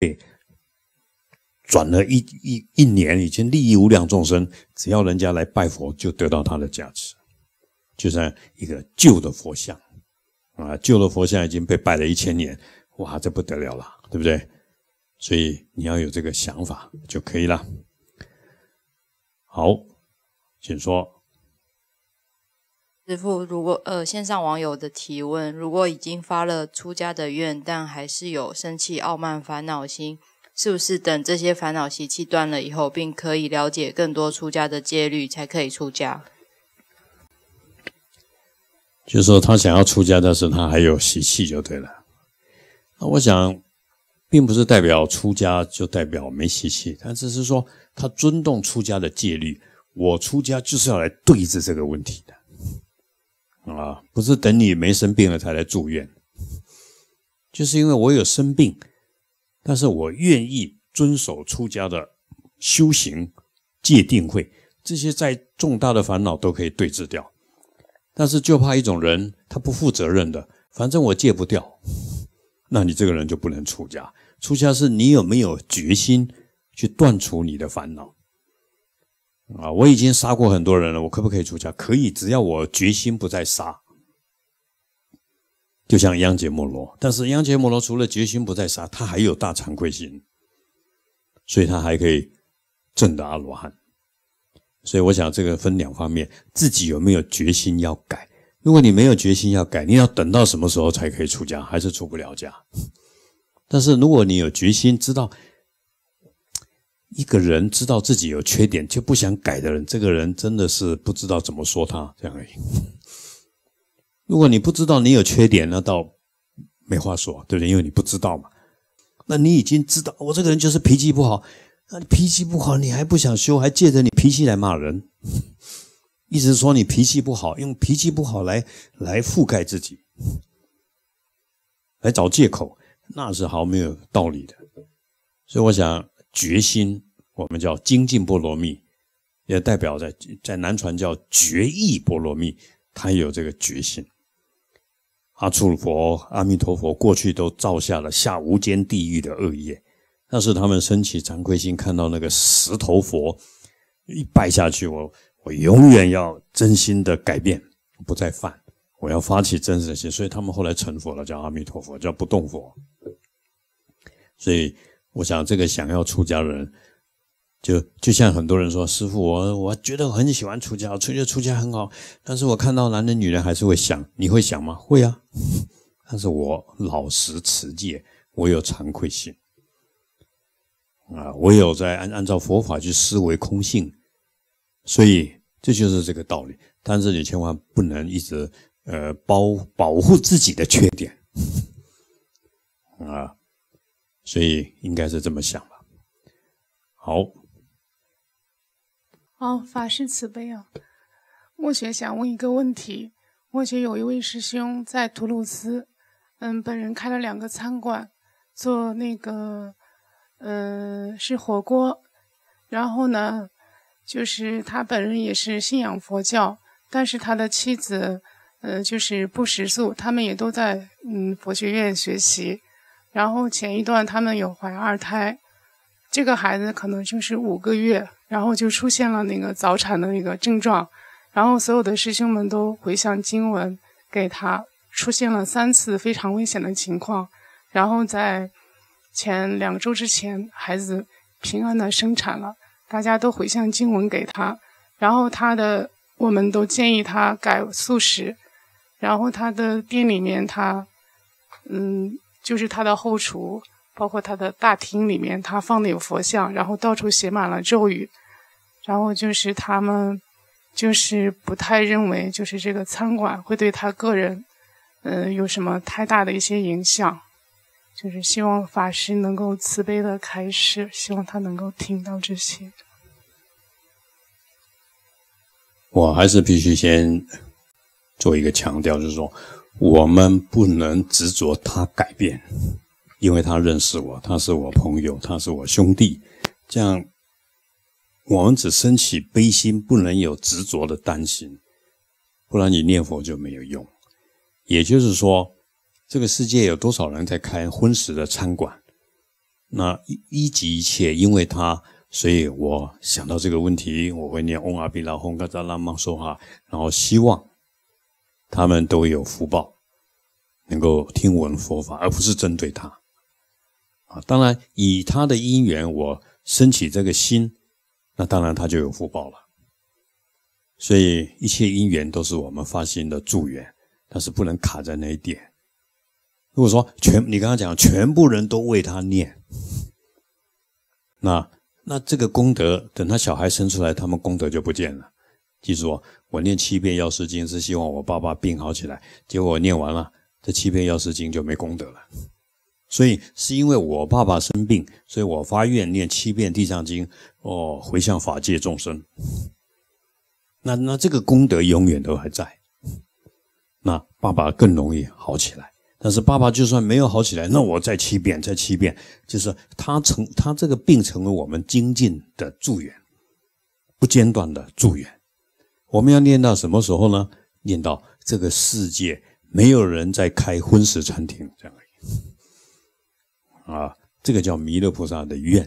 转了一年，已经利益无量众生，只要人家来拜佛，就得到他的加持，就像一个旧的佛像啊，旧的佛像已经被拜了1000年，哇，这不得了了，对不对？所以你要有这个想法就可以了。好，请说。 师父，如果线上网友的提问，如果已经发了出家的愿，但还是有生气、傲慢、烦恼心，是不是等这些烦恼习气断了以后，并可以了解更多出家的戒律，才可以出家？ 就是说他想要出家，但是他还有习气就对了。那我想并不是代表出家就代表没习气，但只是说他尊重出家的戒律，我出家就是要来对峙这个问题的啊，不是等你没生病了才来住院，就是因为我有生病，但是我愿意遵守出家的修行戒定慧，这些再重大的烦恼都可以对治掉。但是就怕一种人，他不负责任的，反正我戒不掉，那你这个人就不能出家。出家是你有没有决心去断除你的烦恼啊？我已经杀过很多人了，我可不可以出家？可以，只要我决心不再杀。就像央羯摩罗，但是央羯摩罗除了决心不再杀，他还有大惭愧心，所以他还可以证得阿罗汉。所以我想这个分两方面，自己有没有决心要改。如果你没有决心要改，你要等到什么时候才可以出家？还是出不了家。但是如果你有决心，知道一个人知道自己有缺点就不想改的人，这个人真的是不知道怎么说他，这样而已。如果你不知道你有缺点，那倒没话说，对不对？因为你不知道嘛。那你已经知道我这个人就是脾气不好，那你脾气不好你还不想修，还借着你脾气来骂人，意思是说你脾气不好，用脾气不好来覆盖自己，来找借口，那是毫没有道理的。所以我想决心，我们叫精进波罗蜜，也代表在南传叫决意波罗蜜，他有这个决心。阿处佛、阿弥陀佛过去都造下了下无间地狱的恶业，但是他们升起惭愧心，看到那个石头佛一拜下去，我永远要真心的改变，不再犯，我要发起真实的心，所以他们后来成佛了，叫阿弥陀佛，叫不动佛。所以我想这个想要出家的人，就像很多人说，师父我觉得我很喜欢出家，我觉得出家很好，但是我看到男人女人还是会想。你会想吗？会啊，但是我老实持戒，我有惭愧心啊，我有在按照佛法去思维空性，所以这就是这个道理。但是你千万不能一直保护自己的缺点啊，所以应该是这么想吧。好。 好，法师慈悲啊！墨学想问一个问题。墨学有一位师兄在图鲁斯，本人开了2个餐馆，做那个是火锅。然后呢，就是他本人也是信仰佛教，但是他的妻子就是不食素，他们也都在佛学院学习。然后前一段他们有怀2胎，这个孩子可能就是5个月。然后就出现了那个早产的那个症状，然后所有的师兄们都回向经文给他，出现了3次非常危险的情况。然后在前2周之前，孩子平安的生产了，大家都回向经文给他。然后我们都建议他改素食。然后他的店里面就是他的后厨，包括他的大厅里面，他放的有佛像，然后到处写满了咒语。然后就是他们就是不太认为就是这个餐馆会对他个人有什么太大的一些影响，就是希望法师能够慈悲的开示，希望他能够听到这些。 我还是必须先做一个强调，就是说我们不能执着他改变，因为他认识我，他是我朋友，他是我兄弟，这样我们只升起悲心，不能有执着的担心，不然你念佛就没有用。也就是说，这个世界有多少人在开荤食的餐馆， 那一即一切，因为他，所以我想到这个问题，我会念嗡阿比拉吽嘎扎拉曼梭哈，然后希望他们都有福报，能够听闻佛法，而不是针对他。当然以他的因缘，我升起这个心，那当然他就有福报了。所以一切因缘都是我们发心的助缘，但是不能卡在那一点。如果说你刚刚讲全部人都为他念，那这个功德，等他小孩生出来，他们功德就不见了。记住我念7遍药师经是希望我爸爸病好起来，结果我念完了，这7遍药师经就没功德了。所以是因为我爸爸生病，所以我发愿念7遍地藏经，回向法界众生。那这个功德永远都还在，那爸爸更容易好起来。但是爸爸就算没有好起来，那我再7遍，就是他这个病成为我们精进的助缘，不间断的助缘。我们要念到什么时候呢？念到这个世界没有人在开荤食餐厅，这样而已。这个叫弥勒菩萨的愿。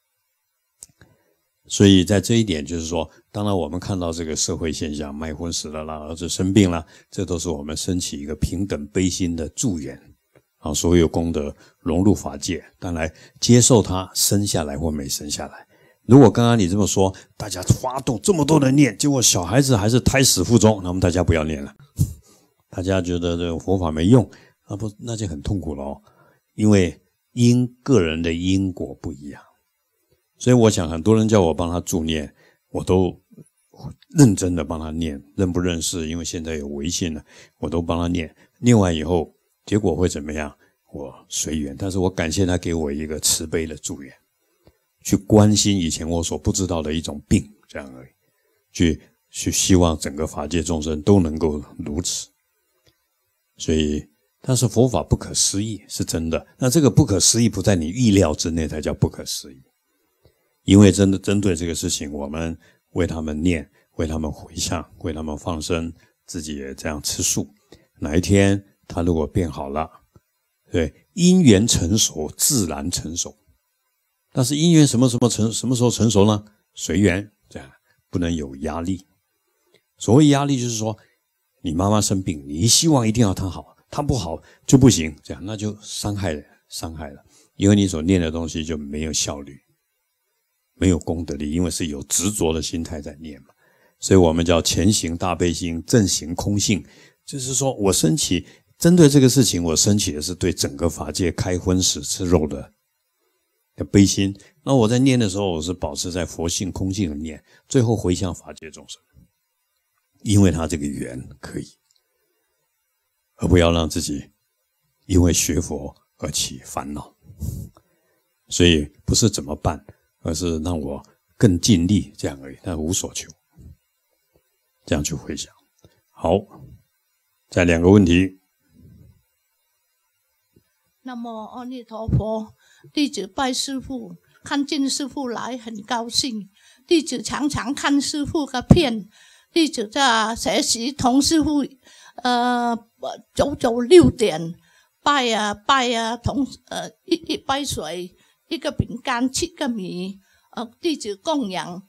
所以在这一点就是说，当然我们看到这个社会现象，卖荤食了啦，儿子生病了，这都是我们升起一个平等悲心的助缘，所有功德融入法界，当然接受它生下来或没生下来。如果刚刚你这么说，大家发动这么多人念，结果小孩子还是胎死腹中，那么大家不要念了，大家觉得这个佛法没用，那就很痛苦了因为个人的因果不一样。所以我想很多人叫我帮他助念，我都认真的帮他念，认不认识，因为现在有微信了，我都帮他念。念完以后结果会怎么样，我随缘，但是我感谢他给我一个慈悲的助缘，去关心以前我所不知道的一种病，这样而已，去希望整个法界众生都能够如此。所以但是佛法不可思议是真的，那这个不可思议不在你意料之内才叫不可思议。因为真的针对这个事情，我们为他们念，为他们回向，为他们放生，自己也这样吃素。哪一天他如果变好了，对，因缘成熟自然成熟。但是因缘什么时候成熟呢？随缘，这样不能有压力。所谓压力就是说，你妈妈生病，你希望一定要她好，她不好就不行，这样那就伤害了，因为你所念的东西就没有效率，没有功德力，因为是有执着的心态在念嘛。所以我们叫前行大悲心，正行空性，就是说我升起针对这个事情，我升起的是对整个法界开荤食吃肉的悲心。那我在念的时候，我是保持在佛性空性的念，最后回向法界众生，因为他这个缘可以，而不要让自己因为学佛而起烦恼。所以不是怎么办，而是让我更尽力这样而已，但无所求，这样去回想。好，再2个问题。 南无阿弥陀佛，弟子拜师父，看见师父来很高兴。弟子常常看师父的片，弟子在学习同师父早6点拜一杯水，1个饼干，7个米，弟子供养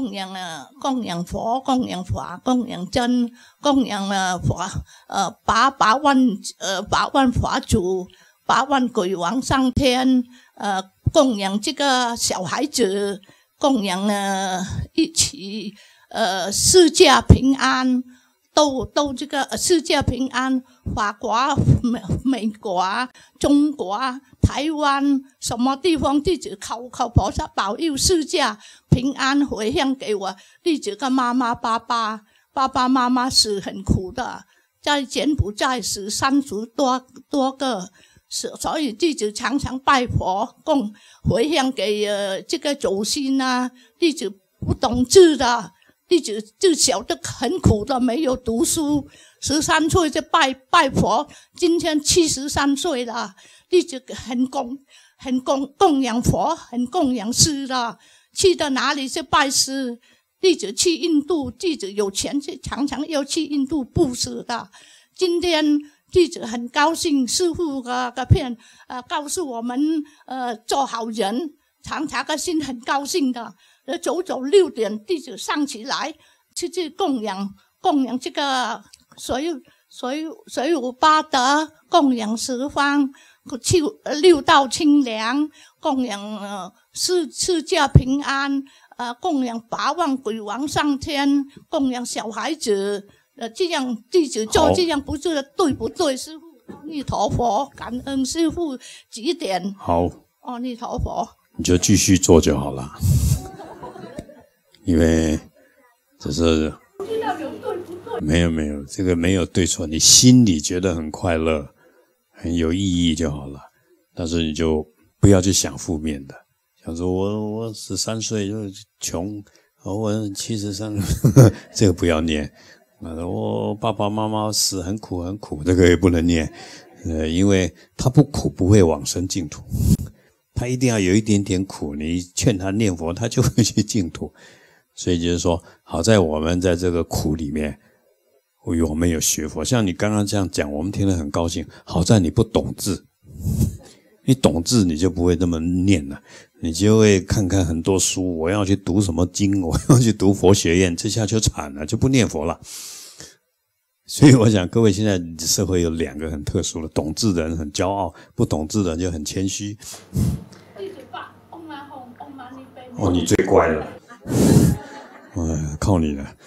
佛，供养法，供养真，供养法8万法主，8万鬼王上天，供养这个小孩子，供养一起世界平安，都这个世界平安，法国、美国、中国、台湾什么地方，弟子求菩萨保佑世界平安，回向给我弟子跟妈妈爸爸妈妈是很苦的，在柬埔寨死30多个，所以弟子常常拜佛回向给这个祖先啊。弟子不懂字的，弟子自小都很苦的，没有读书，13岁就拜佛，今天73岁了。弟子很供养佛，很供养师的，去到哪里去拜师。弟子去印度，弟子有钱常常要去印度布施的。今天弟子很高兴，师父个片告诉我们做好人，常常个心很高兴的。走6点，弟子上起来去供养这个水无八德，供养十方，去6道清凉，供养世界平安，供养8万鬼王上天，供养小孩子，这样弟子做这样不是对不对？师父，阿弥陀佛，感恩师父指点。 好， 阿弥陀佛， 你就继续做就好了，因为这是没有，这个没有对错，你心里觉得很快乐、很有意义就好了。但是你就不要去想负面的，想说我13岁就穷，我73，这个不要念。我爸爸妈妈死很苦，这个也不能念，因为他不苦不会往生净土，他一定要有一点点苦，你劝他念佛，他就会去净土。所以就是说，好在我们在这个苦里面，我们有学佛。像你刚刚这样讲，我们听得很高兴。好在你不懂字，你懂字你就不会那么念了，你就会看很多书。我要去读什么经，我要去读佛学院，这下就惨了，就不念佛了。所以我想各位现在社会有2个很特殊的，懂字的人很骄傲，不懂字的人就很谦虚。哦，你最乖了。靠你了。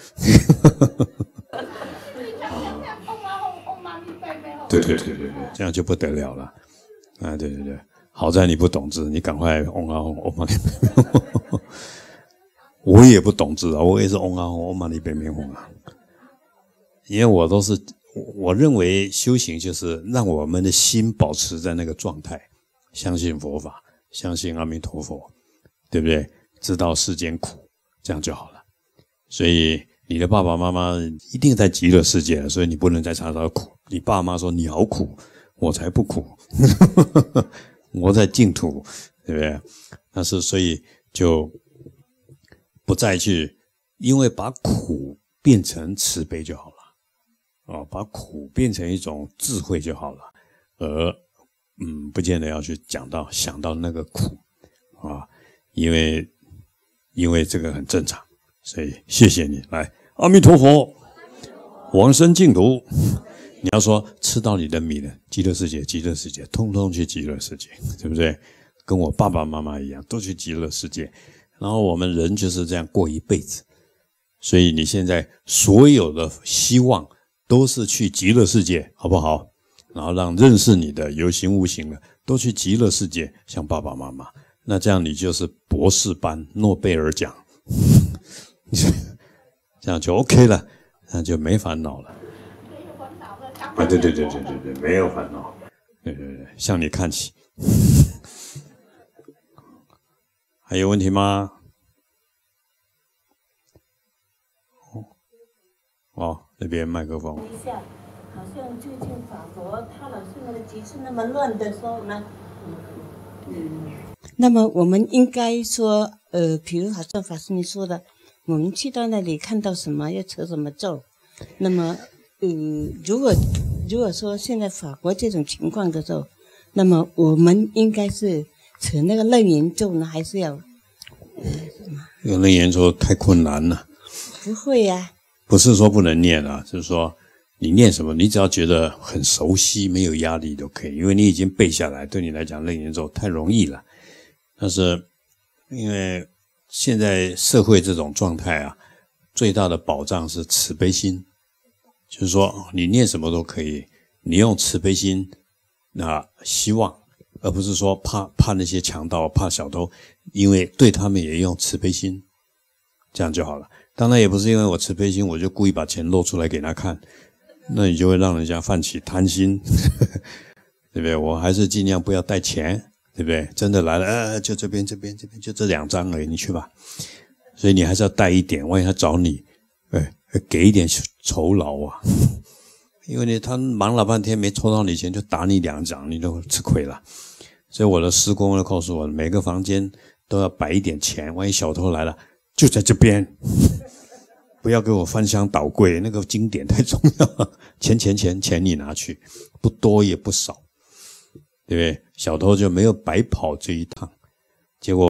对，这样就不得了了。对，好在你不懂字，你赶快嗡啊嗡，嗡嘛呢呗。我也不懂字啊，我也是嗡啊嗡，嗡嘛呢呗咪嗡啊。因为我认为修行就是让我们的心保持在那个状态，相信佛法，相信阿弥陀佛，对不对？知道世间苦，这样就好了。所以你的爸爸妈妈一定在极乐世界了，所以你不能再查到苦。你爸妈说你好苦，我才不苦，我在净土，对不对？但是所以就不再去，因为把苦变成慈悲就好了，把苦变成一种智慧就好了，而不见得要去想到那个苦啊，因为这个很正常。所以谢谢你，来，阿弥陀佛，往生净土。你要说吃到你的米了，极乐世界，通通去极乐世界，对不对？跟我爸爸妈妈一样，都去极乐世界。然后我们人就是这样过一辈子，所以你现在所有的希望都是去极乐世界，好不好？然后让认识你的有形无形的都去极乐世界，像爸爸妈妈，那这样你就是博士班诺贝尔奖。这样就 OK 了，那就没烦恼了。对，没有烦恼。对，向你看齐。还有问题吗？那边麦克风。 一下，好像最近法国他老是那个局势那么乱的时候呢，那么我们应该说，比如好像法师你说的，我们去到那里看到什么要扯什么咒，那么如果说现在法国这种情况的时候，那么我们应该是扯那个楞严咒呢，还是要什么？ 这个楞严咒太困难了。 不会呀。 不是说不能念啊，就是说你念什么，你只要觉得很熟悉，没有压力都可以，因为你已经背下来，对你来讲楞严咒太容易了。但是因为现在社会这种状态啊，最大的保障是慈悲心，就是说你念什么都可以，你用慈悲心希望，而不是说怕那些强盗，怕小偷，因为对他们也用慈悲心，这样就好了。当然也不是因为我慈悲心，我就故意把钱露出来给他看，那你就会让人家泛起贪心，对不对？我还是尽量不要带钱，对不对？真的来了，就这边就这2张而已，你去吧。所以你还是要带一点，万一他找你，给一点酬劳啊，因为他忙了半天没抽到你钱，就打你2掌，你都吃亏了。所以我的师公告诉我，每个房间都要摆一点钱，万一小偷来了，就在这边， 不要给我翻箱倒柜，那个经典太重要了。钱你拿去，不多也不少，对不对？小偷就没有白跑这一趟。结果